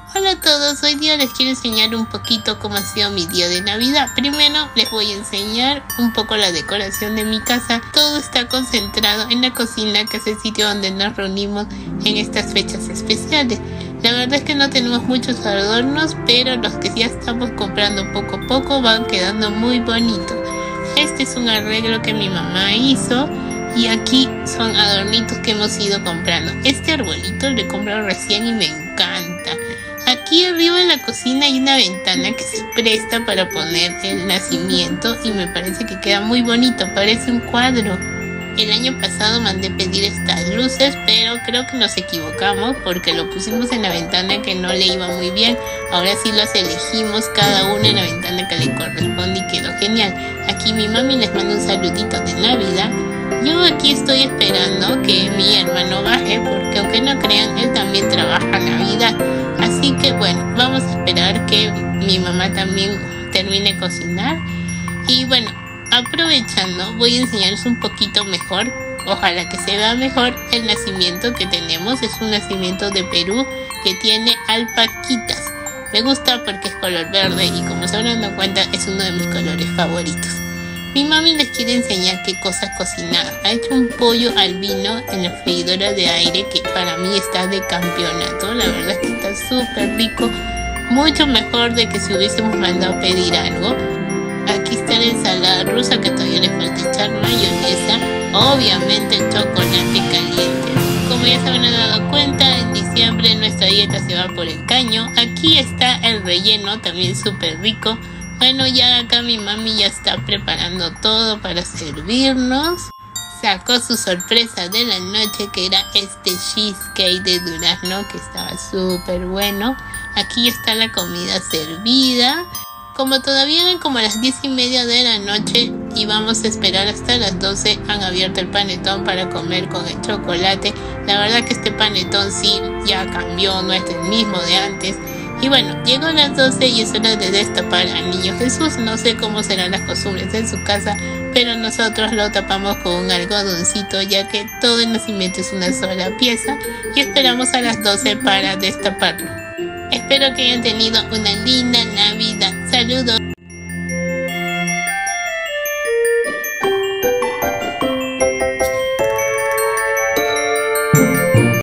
Hola a todos, hoy día les quiero enseñar un poquito cómo ha sido mi día de Navidad. Primero les voy a enseñar un poco la decoración de mi casa. Todo está concentrado en la cocina, que es el sitio donde nos reunimos en estas fechas especiales. La verdad es que no tenemos muchos adornos, pero los que ya estamos comprando poco a poco van quedando muy bonitos. Este es un arreglo que mi mamá hizo. Y aquí son adornitos que hemos ido comprando. Este arbolito lo he comprado recién y me encanta. Aquí arriba en la cocina hay una ventana que se presta para poner el nacimiento y me parece que queda muy bonito, parece un cuadro. El año pasado mandé pedir estas luces, pero creo que nos equivocamos porque lo pusimos en la ventana que no le iba muy bien. Ahora sí las elegimos cada una en la ventana que le corresponde y quedó genial. Aquí mi mami les manda un saludito de Navidad. Yo aquí estoy esperando que mi hermano baje porque aunque no crean, él también trabaja Navidad. Así que bueno, vamos a esperar que mi mamá también termine de cocinar. Y bueno, aprovechando, voy a enseñarles un poquito mejor, ojalá que se vea mejor, el nacimiento que tenemos. Es un nacimiento de Perú que tiene alpaquitas. Me gusta porque es color verde y como se habrán dado cuenta es uno de mis colores favoritos. Mi mami les quiere enseñar qué cosas cocinar. Ha hecho un pollo al vino en la freidora de aire que para mí está de campeonato. La verdad es que está súper rico. Mucho mejor de que si hubiésemos mandado a pedir algo. Aquí está la ensalada rusa que todavía le falta echar mayonesa. Obviamente el chocolate caliente. Como ya se habrán dado cuenta, en diciembre nuestra dieta se va por el caño. Aquí está el relleno, también súper rico. Bueno, ya acá mi mami ya está preparando todo para servirnos. Sacó su sorpresa de la noche, que era este cheesecake de durazno, que estaba súper bueno. Aquí está la comida servida. Como todavía eran como las 10:30 de la noche y vamos a esperar hasta las 12, han abierto el panetón para comer con el chocolate. La verdad que este panetón sí ya cambió, no es el mismo de antes. Y bueno, llegó las 12 y es hora de destapar al niño Jesús. No sé cómo serán las costumbres en su casa, pero nosotros lo tapamos con un algodoncito, ya que todo el nacimiento es una sola pieza, y esperamos a las 12 para destaparlo. Espero que hayan tenido una linda Navidad. Saludos.